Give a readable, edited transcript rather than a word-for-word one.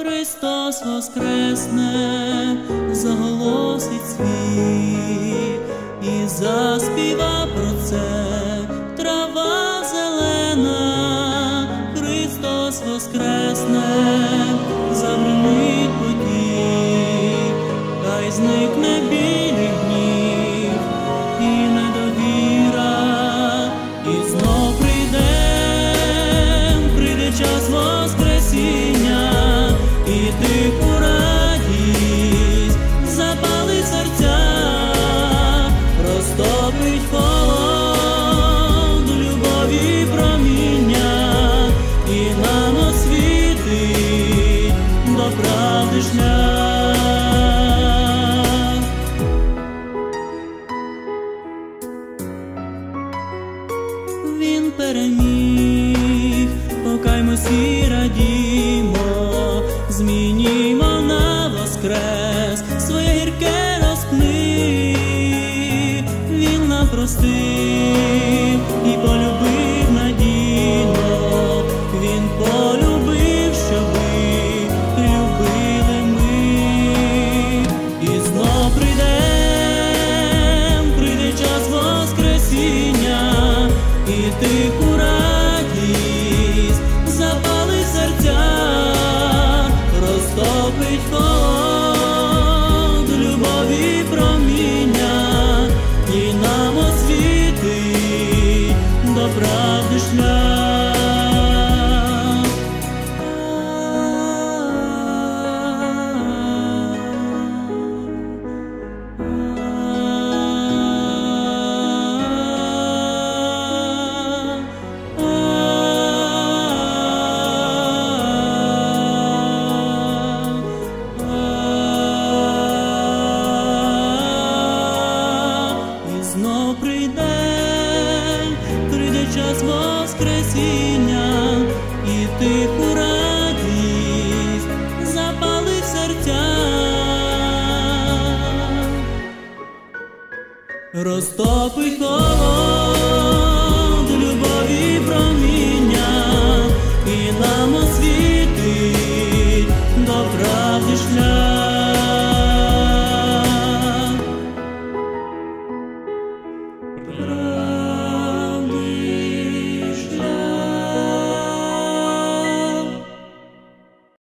Христос воскресне, заголосить світ і заспіва про це трава зелена. Христос воскресне, загримить потік, хай зникне білий гнів і недовіра, і знов прийде час воскресіння, і тиху радість запалить серця, розтопить холод любові проміння, і нам освітить до правди шлях. Він переміг, покаймось і радімо, змінімо на воскрес, своє гірке розпни. Він нам простив і полюбив надійно, він полюбив, щоб ви любили ми. І знов прийде час воскресіння, і тиху радість запалить серця, розтопить холод любові проміння, і нам освітить до правди шлях. Знов прийде час воскресіння, і тиху радість запалить серця, розтопить